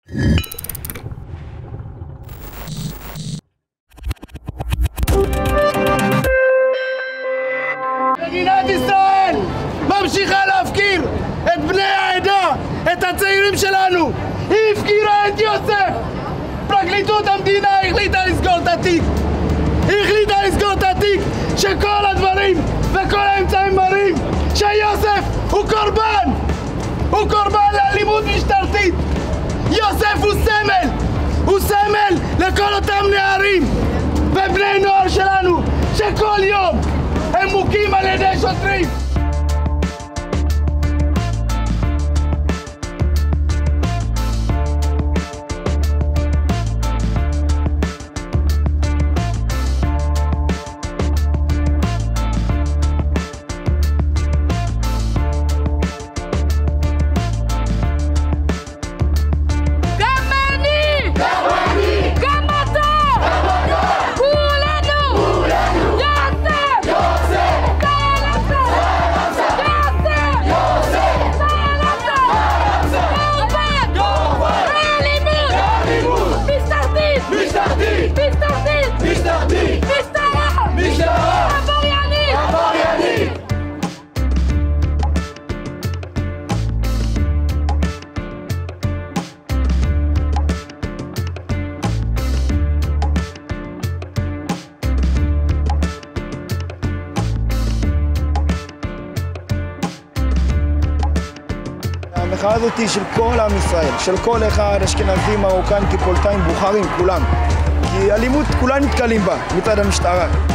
מדינת ישראל ממשיכה להפקיר את בני העדה, את הצעירים שלנו. היא הפקירה את יוסף. פרקליטות המדינה החליטה לסגור את התיק. היא החליטה לסגור את התיק שכל הדברים וכל האמצעים מראים שיוסף הוא קורבן. הוא קורבן לאלימות משטרתית. יוסף הוא סמל. הוא סמל לכל אותם נערים ובני נוער שלנו שכל יום הם מוכים על ידי שוטרים. המחאה הזאת היא של כל עם ישראל, של כל אחד, אשכנזים, מרוקאים, טיפולטאים, בוכרים, כולם. כי אלימות כולם נתקלים בה מצד המשטרה.